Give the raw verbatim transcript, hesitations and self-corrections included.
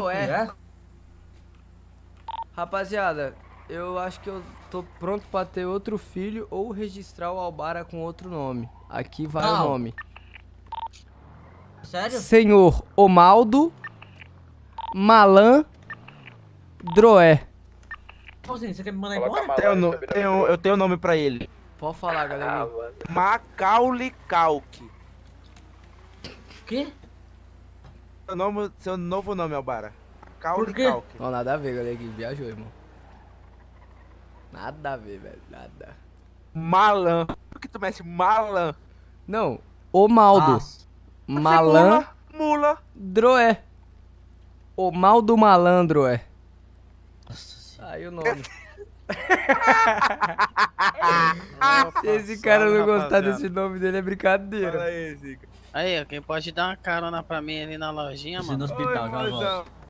Droé. É? Rapaziada, eu acho que eu tô pronto pra ter outro filho ou registrar o Albara com outro nome. Aqui vai o Não. nome. Sério? Senhor Omaldo Malan Droé. Como assim? Você quer me mandar Coloca embora? Malan Tenho, e no- sobrenome tenho- Droé. eu tenho nome pra ele. Pode falar, Ah, galera. mano. Macaulay Culkin. O quê? Seu, nome, seu novo nome, Albara. Macaulay Por quê? Culkin. Não, nada a ver, galera. Que viajou, irmão. Nada a ver, velho. Nada. Malan. Por que tu mexe Malan? Não, Omaldo Ah, Malan Mula. Mula. Droé. Omaldo Malandro é. nossa senhora. Aí o nome. Se esse cara não gostar desse nome dele é brincadeira. Fala aí, Zica. Aí, ó, quem pode dar uma carona pra mim ali na lojinha, Preciso ir no mano? hospital, Oi, já volto. mozão.